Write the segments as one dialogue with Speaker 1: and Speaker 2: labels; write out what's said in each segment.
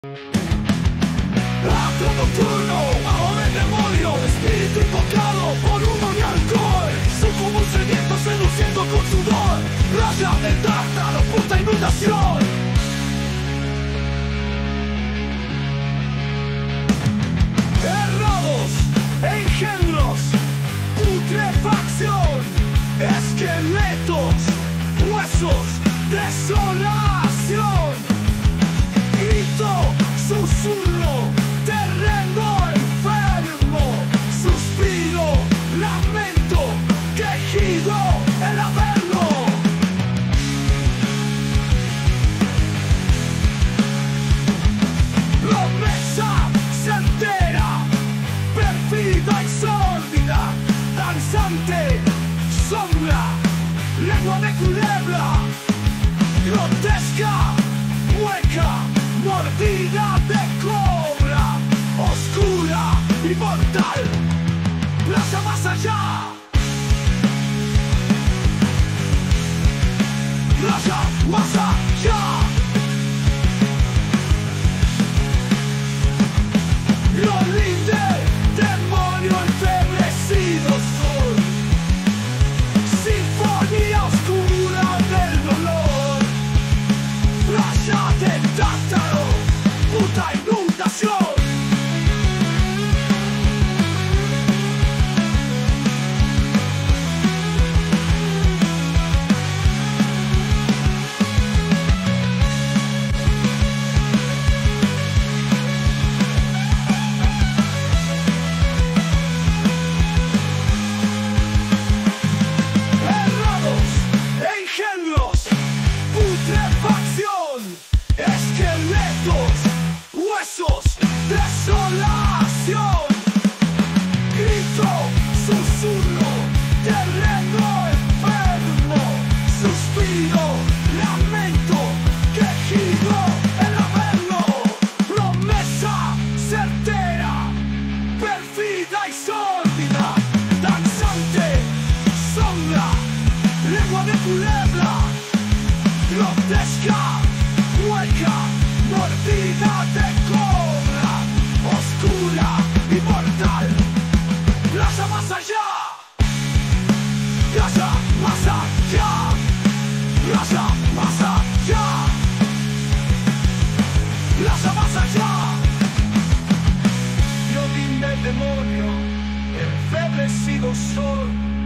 Speaker 1: Acto nocturno, bajo del demonio, espíritu invocado por humo y alcohol. Son como un sediento seduciendo con sudor. Raya del tártaro, puta inundación. Errados, engendros, putrefacción, esqueletos, huesos, desolación. Grito, susurro, terreno enfermo, suspiro, lamento, quejido, el averno. Promesa certera, perfida y sórdida, danzante, sombra, lengua de culebra, grotesca, hueca, mordida de cobra, oscura y mortal, plaza más allá, plaza más allá. Violín de demonio enfebrecido son, sinfonía oscura del dolor, playa del tártaro, puta inundación. Errados, engendros, putrefacción, esqueletos, huesos, desolación. Grito, susurro, terreno enfermo, suspiro, lamento, quejido, el averno. Promesa certera, perfida y sórdida, danzante, sombra, lengua de culebra, grotesca, hueca, mordida de cobra, oscura y mortal, plaza más allá, plaza más allá, plaza más allá, plaza más allá. Violín del demonio, enfebrecido sol,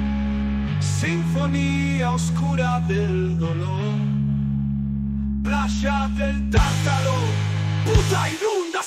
Speaker 1: sinfonía oscura del dolor, playa del tártaro, puta inundación.